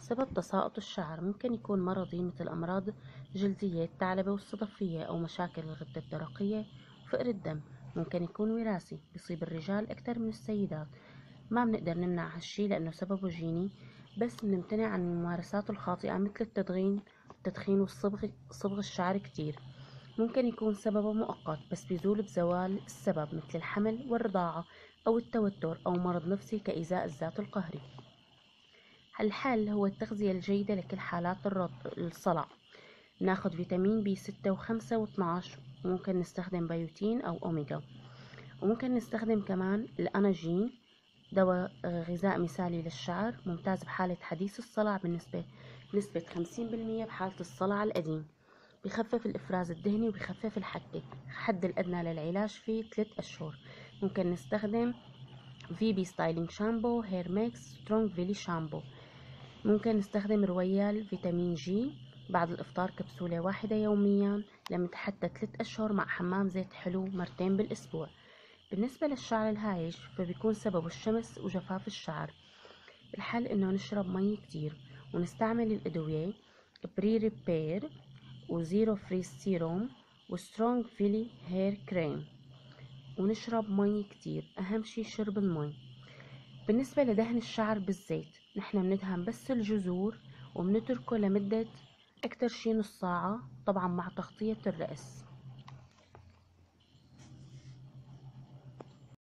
سبب تساقط الشعر ممكن يكون مرضي مثل أمراض جلدية، الثعلبة والصدفية، أو مشاكل الغدة الدرقية وفقر الدم. ممكن يكون وراثي، بيصيب الرجال أكتر من السيدات. ما بنقدر نمنع هالشي لأنه سببه جيني، بس بنمتنع عن الممارسات الخاطئة مثل التدخين صبغ الشعر كتير. ممكن يكون سببه مؤقت بس بيزول بزوال السبب، مثل الحمل والرضاعة أو التوتر أو مرض نفسي كإيذاء الذات القهري. الحل هو التغذية الجيدة لكل حالات الصلع. ناخد فيتامين بي 6 و5 و12، وممكن نستخدم بيوتين أو أوميجا، وممكن نستخدم كمان الأناجين، دواء غذاء مثالي للشعر، ممتاز بحالة حديث الصلع بنسبة 50% بحالة الصلع القديم. بخفف الإفراز الدهني وبخفف الحكة. حد الأدنى للعلاج فيه 3 أشهر. ممكن نستخدم في بي ستايلينج شامبو، هير ميكس، سترونج فيلي شامبو. ممكن نستخدم رويال فيتامين جي بعد الإفطار، كبسولة واحدة يوميا لمدة حتى 3 أشهر، مع حمام زيت حلو مرتين بالأسبوع. بالنسبة للشعر الهايش فبيكون سببه الشمس وجفاف الشعر. الحل إنه نشرب مي كتير، ونستعمل الأدوية بري ريبير وزيرو فريز سيروم وسترونج فيلي هير كريم، ونشرب مي كتير. أهم شي شرب المي. بالنسبة لدهن الشعر بالزيت، نحن بندهن بس الجذور وبنتركه لمدة أكتر شي نص ساعة، طبعا مع تغطية الرأس.